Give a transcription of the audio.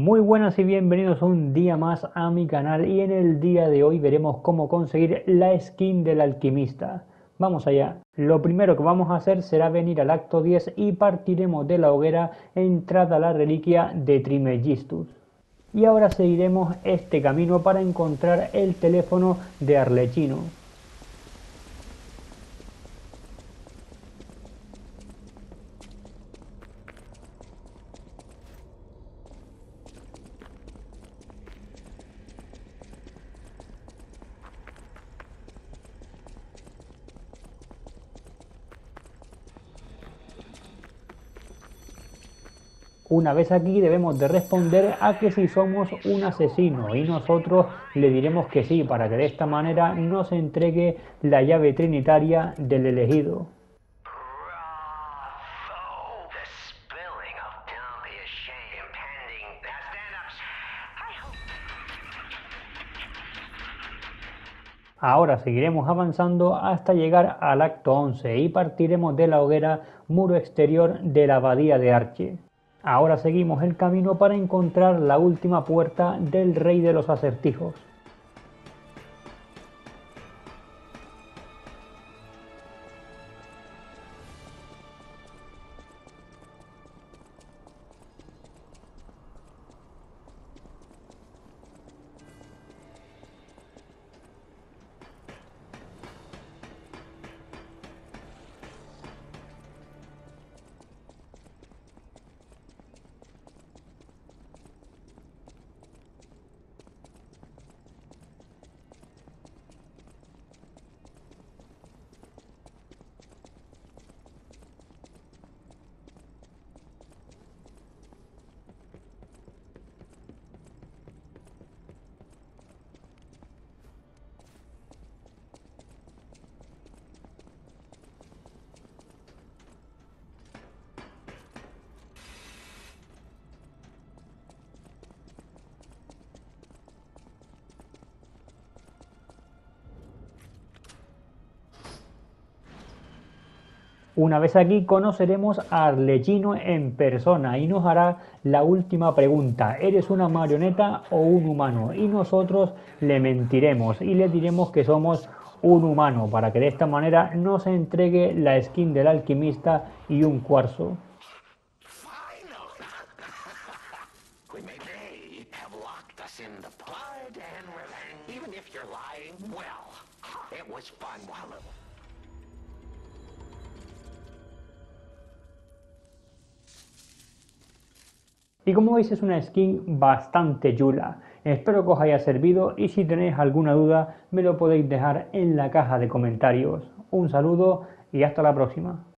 Muy buenas y bienvenidos un día más a mi canal y en el día de hoy veremos cómo conseguir la skin del alquimista. Vamos allá. Lo primero que vamos a hacer será venir al acto 10 y partiremos de la hoguera entrada a la reliquia de Trimegistus. Y ahora seguiremos este camino para encontrar el teléfono de Arlecchino. Una vez aquí debemos de responder a que si somos un asesino y nosotros le diremos que sí para que de esta manera nos entregue la llave trinitaria del elegido. Ahora seguiremos avanzando hasta llegar al acto 11 y partiremos de la hoguera muro exterior de la abadía de Arche. Ahora seguimos el camino para encontrar la última puerta del Rey de los Acertijos. Una vez aquí conoceremos a Arlecchino en persona y nos hará la última pregunta: ¿eres una marioneta o un humano? Y nosotros le mentiremos y le diremos que somos un humano para que de esta manera nos entregue la skin del alquimista y un cuarzo. Y como veis es una skin bastante chula. Espero que os haya servido y si tenéis alguna duda me lo podéis dejar en la caja de comentarios. Un saludo y hasta la próxima.